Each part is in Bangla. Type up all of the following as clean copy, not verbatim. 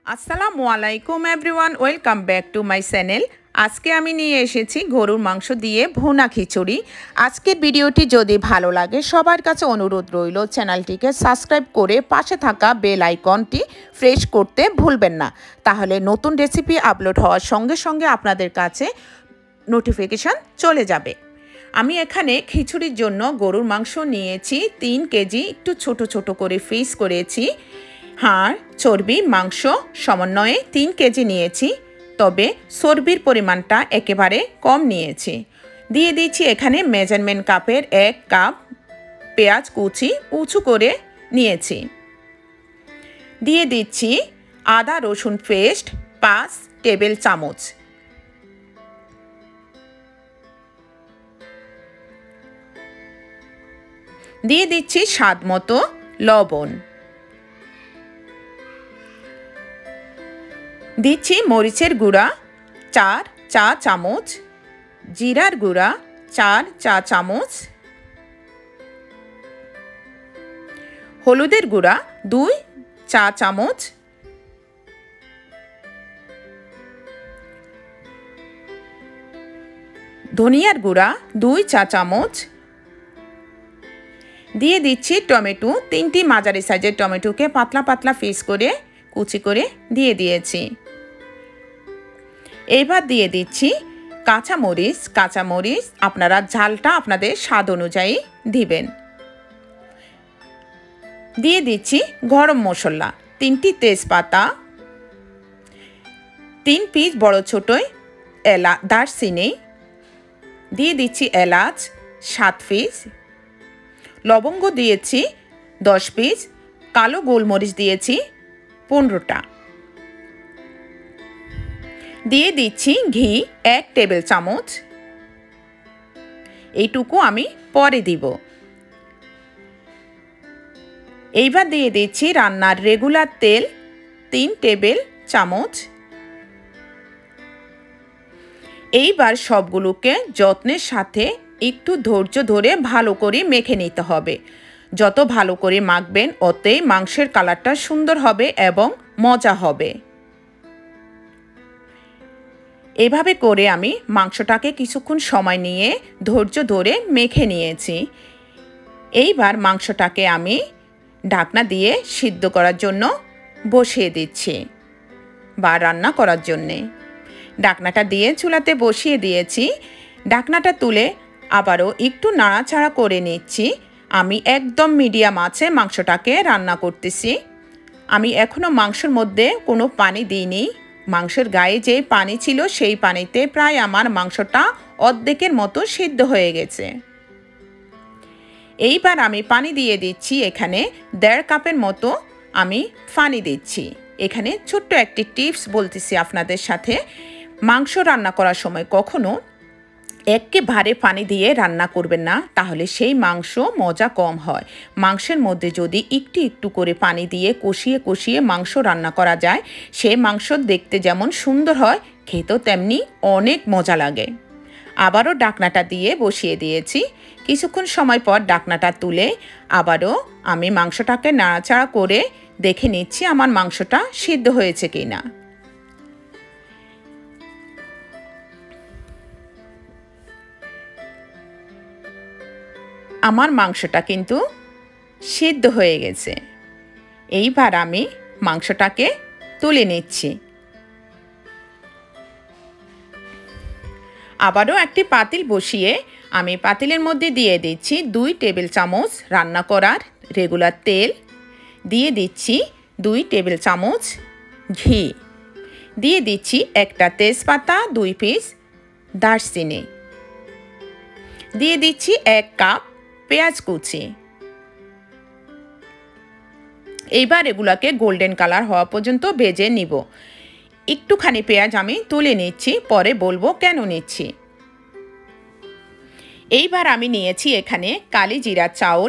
আসসালামু আলাইকুম everyone, welcome back to my channel. আজকে আমি নিয়ে এসেছি গরুর মাংস দিয়ে ভুনা খিচুড়ি। আজকের ভিডিওটি যদি ভালো লাগে সবার কাছে অনুরোধ রইল চ্যানেলটিকে সাবস্ক্রাইব করে পাশে থাকা বেল আইকনটি প্রেস করতে ভুলবেন না, তাহলে নতুন রেসিপি আপলোড হওয়ার সঙ্গে সঙ্গে আপনাদের কাছে নোটিফিকেশান চলে যাবে। আমি এখানে খিচুড়ির জন্য গরুর মাংস নিয়েছি 3 কেজি, একটু ছোট ছোট করে পিস করেছি। হাড়, চর্বি, মাংস সমন্বয়ে 3 কেজি নিয়েছি, তবে চর্বির পরিমাণটা একেবারে কম নিয়েছি। দিয়ে দিচ্ছি এখানে মেজারমেন্ট কাপের 1 কাপ পেঁয়াজ কুচি উঁচু করে নিয়েছি। দিয়ে দিচ্ছি আদা রসুন পেস্ট 5 টেবিল চামচ। দিয়ে দিচ্ছি স্বাদ মতো লবণ। দিচ্ছি মরিচের গুঁড়া 4 চা চামচ, জিরার গুঁড়া 4 চা চামচ, হলুদের গুঁড়া 2 চা চামচ, ধনিয়ার গুঁড়া 2 চা চামচ। দিয়ে দিচ্ছি টমেটো, 3টি মাঝারি সাইজের টমেটোকে পাতলা পাতলা পিস করে কুচি করে দিয়ে দিয়েছি। এবার দিয়ে দিচ্ছি কাঁচামরিচ আপনারা ঝালটা আপনাদের স্বাদ অনুযায়ী দিবেন। দিয়ে দিচ্ছি গরম মশলা 3টি তেজপাতা, 3 পিস বড় ছোটোই দারচিনি, দিয়ে দিচ্ছি এলাচ 7 পিস, লবঙ্গ দিয়েছি 10 পিস, কালো গোলমরিচ দিয়েছি 15টা। দিয়ে দিচ্ছি ঘি 1 টেবিল চামচ, এইটুকু আমি পরে দিব। এইবার দিয়ে দিচ্ছি রান্নার রেগুলার তেল 3 টেবিল চামচ। এইবার সবগুলোকে যত্নের সাথে একটু ধৈর্য ধরে ভালো করে মেখে নিতে হবে। যত ভালো করে মাখবেন অতই মাংসের কালারটা সুন্দর হবে এবং মজা হবে। এভাবে করে আমি মাংসটাকে কিছুক্ষণ সময় নিয়ে ধৈর্য ধরে মেখে নিয়েছি। এইবার মাংসটাকে আমি ঢাকনা দিয়ে সিদ্ধ করার জন্য বসিয়ে দিচ্ছি বা রান্না করার জন্যে। ঢাকনাটা দিয়ে চুলাতে বসিয়ে দিয়েছি। ঢাকনাটা তুলে আবারও একটু নাড়াচাড়া করে নিচ্ছি। আমি একদম মিডিয়াম আঁচে মাংসটাকে রান্না করতেছি। আমি এখনও মাংসের মধ্যে কোনো পানি দিইনি। মাংসের গায়ে যে পানি ছিল সেই পানিতে প্রায় আমার মাংসটা অর্ধেকের মতো সিদ্ধ হয়ে গেছে। এইবার আমি পানি দিয়ে দিচ্ছি, এখানে 1.5 কাপের মতো আমি পানি দিচ্ছি। এখানে ছোট্ট একটি টিপস বলতেছি আপনাদের সাথে, মাংস রান্না করার সময় কখনো একেবারে পানি দিয়ে রান্না করবেন না, তাহলে সেই মাংস মজা কম হয়। মাংসের মধ্যে যদি একটু একটু করে পানি দিয়ে কষিয়ে কষিয়ে মাংস রান্না করা যায়, সেই মাংস দেখতে যেমন সুন্দর হয়, খেতেও তেমনি অনেক মজা লাগে। আবারও ঢাকনাটা দিয়ে বসিয়ে দিয়েছি। কিছুক্ষণ সময় পর ঢাকনাটা তুলে আবারও আমি মাংসটাকে নাড়াচাড়া করে দেখে নিচ্ছি আমার মাংসটা সিদ্ধ হয়েছে কিনা। আমার মাংসটা কিন্তু সিদ্ধ হয়ে গেছে। এইবার আমি মাংসটাকে তুলে নিচ্ছি। আবারও একটি পাতিল বসিয়ে আমি পাতিলের মধ্যে দিয়ে দিচ্ছি 2 টেবিল চামচ রান্না করার রেগুলার তেল, দিয়ে দিচ্ছি 2 টেবিল চামচ ঘি, দিয়ে দিচ্ছি একটা তেজপাতা 2 পিস দারচিনি, দিয়ে দিচ্ছি 1 কাপ পেঁয়াজ কুচি। এইবার এগুলাকে গোল্ডেন কালার হওয়া পর্যন্ত ভেজে নিব। একটুখানি পেঁয়াজ আমি তুলে নিচ্ছি, পরে বলবো কেন নিচ্ছি। এইবার আমি নিয়েছি এখানে কালি জিরা চাউল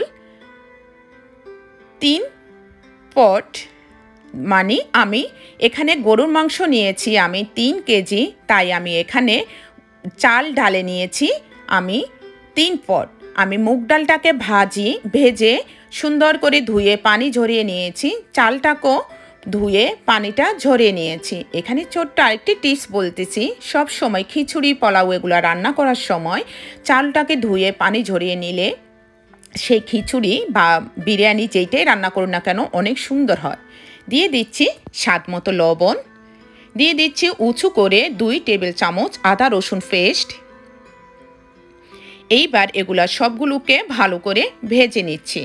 3 পট, মানে আমি এখানে গরুর মাংস নিয়েছি আমি 3 কেজি, তাই আমি এখানে চাল ঢালে নিয়েছি আমি 3 পট। আমি মুগ ডালটাকে ভেজে সুন্দর করে ধুয়ে পানি ঝরিয়ে নিয়েছি। চালটাকেও ধুয়ে পানিটা ঝরিয়ে নিয়েছি। এখানে ছোট্ট আরেকটি টিপস বলতেছি, সব সময় খিচুড়ি পোলাও এগুলো রান্না করার সময় চালটাকে ধুয়ে পানি ঝরিয়ে নিলে সেই খিচুড়ি বা বিরিয়ানি যেইটাই রান্না করুন না কেন অনেক সুন্দর হয়। দিয়ে দিচ্ছি স্বাদ মতো লবণ, দিয়ে দিচ্ছি উঁচু করে 2 টেবিল চামচ আদা রসুন পেস্ট। এইবার এগুলা সবগুলোকে ভালো করে ভেজে নিচ্ছি।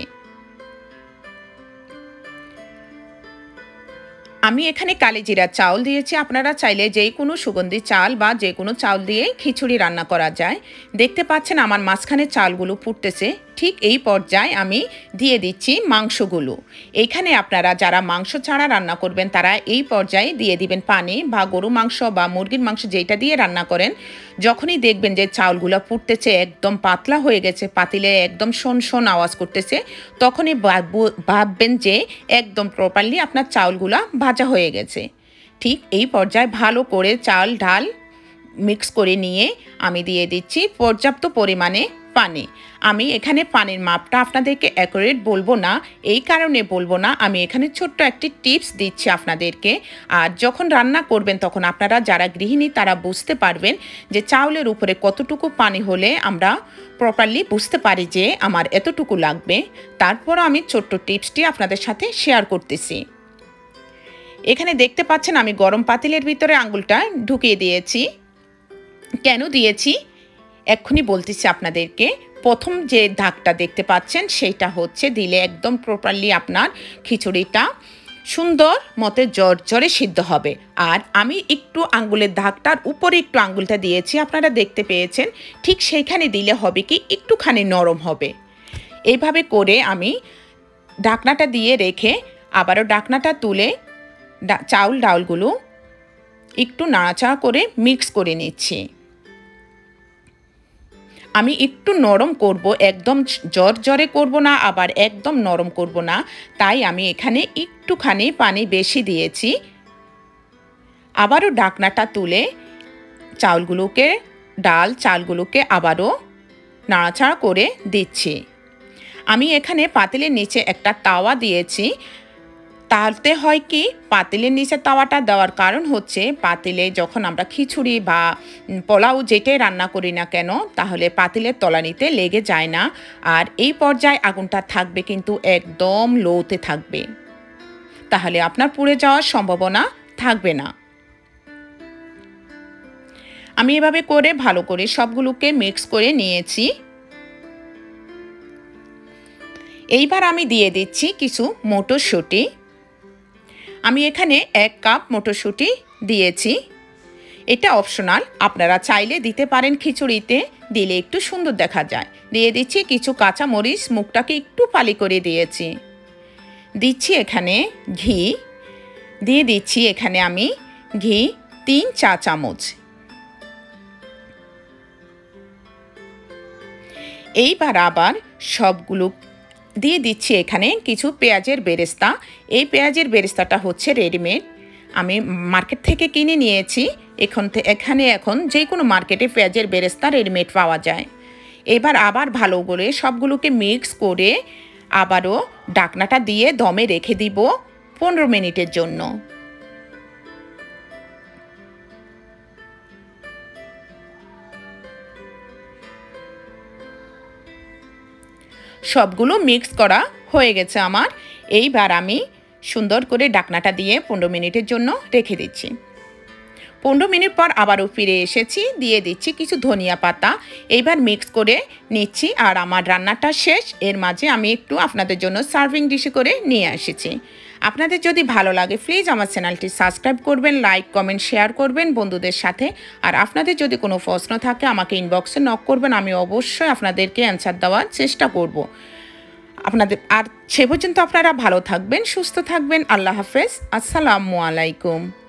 আমি এখানে কালিজিরা চাউল দিয়েছি, আপনারা চাইলে যে কোনো সুগন্ধি চাল বা যে কোনো চাউল দিয়ে খিচুড়ি রান্না করা যায়। দেখতে পাচ্ছেন আমার মাঝখানে চালগুলো ফুটতেছে, ঠিক এই পর্যায়ে আমি দিয়ে দিচ্ছি মাংসগুলো। এইখানে আপনারা যারা মাংস ছাড়া রান্না করবেন তারা এই পর্যায়ে দিয়ে দিবেন পানি, বা গরু মাংস বা মুরগির মাংস যেটা দিয়ে রান্না করেন। যখনই দেখবেন যে চাউলগুলো ফুটতেছে, একদম পাতলা হয়ে গেছে, পাতিলে একদম শোন শোন আওয়াজ করতেছে, তখনই ভাববেন যে একদম প্রপারলি আপনার চাউলগুলো ভাজা হয়ে গেছে। ঠিক এই পর্যায়ে ভালো করে চাল ডাল মিক্স করে নিয়ে আমি দিয়ে দিচ্ছি পর্যাপ্ত পরিমাণে পানি। আমি এখানে পানির মাপটা আপনাদেরকে অ্যাকুরেট বলবো না, এই কারণে বলবো না, আমি এখানে ছোট্ট একটি টিপস দিচ্ছি আপনাদেরকে। আর যখন রান্না করবেন তখন আপনারা যারা গৃহিণী তারা বুঝতে পারবেন যে চাউলের উপরে কতটুকু পানি হলে আমরা প্রপারলি বুঝতে পারি যে আমার এতটুকু লাগবে। তারপর আমি ছোট্ট টিপসটি আপনাদের সাথে শেয়ার করতেছি। এখানে দেখতে পাচ্ছেন আমি গরম পাতিলের ভিতরে আঙুলটা ঢুকিয়ে দিয়েছি। কেন দিয়েছি এক্ষুনি বলতেছি আপনাদেরকে। প্রথম যে দাগটা দেখতে পাচ্ছেন সেইটা হচ্ছে দিলে একদম প্রপারলি আপনার খিচুড়িটা সুন্দর মতো জর্জরে সিদ্ধ হবে। আর আমি একটু আঙ্গুলের দাগটার উপরে একটু আঙ্গুলটা দিয়েছি, আপনারা দেখতে পেয়েছেন, ঠিক সেইখানে দিলে হবে কি একটুখানি নরম হবে। এইভাবে করে আমি ঢাকনাটা দিয়ে রেখে আবারও ঢাকনাটা তুলে চাউল ডাউলগুলো একটু নাড়াচাড়া করে মিক্স করে নিচ্ছি। আমি একটু নরম করব, একদম জর্জরে করব না, আবার একদম নরম করব না, তাই আমি এখানে একটুখানি পানি বেশি দিয়েছি। আবারও ঢাকনাটা তুলে চালগুলোকে আবারও নাড়াচাড়া করে দিচ্ছি। আমি এখানে পাতিলের নিচে একটা তাওয়া দিয়েছি। তাতে হয় কি, পাতিলের নিচে তাওয়াটা দেওয়ার কারণ হচ্ছে পাতিলে যখন আমরা খিচুড়ি বা পোলাও যেটাই রান্না করি না কেন তাহলে পাতিলের তলানিতে লেগে যায় না। আর এই পর্যায়ে আগুনটা থাকবে কিন্তু একদম লোতে থাকবে, তাহলে আপনার পুড়ে যাওয়ার সম্ভাবনা থাকবে না। আমি এভাবে করে ভালো করে সবগুলোকে মিক্স করে নিয়েছি। এইবার আমি দিয়ে দিচ্ছি কিছু মটরশুঁটি। আমি এখানে 1 কাপ মটরশুঁটি দিয়েছি, এটা অপশনাল, আপনারা চাইলে দিতে পারেন, খিচুড়িতে দিলে একটু সুন্দর দেখা যায়। দিয়ে দিচ্ছি কিছু কাঁচা মরিচ, মুখটাকে একটু ফালি করে দিয়েছি। দিচ্ছি এখানে ঘি, দিয়ে দিচ্ছি এখানে আমি ঘি 3 চা চামচ। এইবার আবার সবগুলো দিয়ে দিচ্ছি এখানে কিছু পেঁয়াজের বেরেস্তা। এই পেঁয়াজের বেরেস্তাটা হচ্ছে রেডিমেড, আমি মার্কেট থেকে কিনে নিয়েছি। এখানে এখন যে কোনো মার্কেটে পেঁয়াজের বেরেস্তা রেডিমেড পাওয়া যায়। এবার আবার ভালো করে সবগুলোকে মিক্স করে আবারও ঢাকনাটা দিয়ে দমে রেখে দিব 15 মিনিটের জন্য। সবগুলো মিক্স করা হয়ে গেছে আমার। এইবার আমি সুন্দর করে ঢাকনাটা দিয়ে 15 মিনিটের জন্য রেখে দিচ্ছি। 15 মিনিট পর আবারও ফিরে এসেছি, দিয়ে দিচ্ছি কিছু ধনিয়া পাতা। এইবার মিক্স করে নিচ্ছি আর আমার রান্নাটা শেষ। এর মাঝে আমি একটু আপনাদের জন্য সার্ভিং ডিশে করে নিয়ে এসেছি। আপনাদের যদি ভালো লাগে প্লিজ আমার চ্যানেলটি সাবস্ক্রাইব করবেন, লাইক কমেন্ট শেয়ার করবেন বন্ধুদের সাথে। আর আপনাদের যদি কোনো প্রশ্ন থাকে আমাকে ইনবক্সে নক করবেন, আমি অবশ্যই আপনাদেরকে অ্যান্সার দেওয়ার চেষ্টা করব। আর সে পর্যন্ত আপনারা ভালো থাকবেন, সুস্থ থাকবেন। আল্লাহ হাফেজ, আসসালামু আলাইকুম।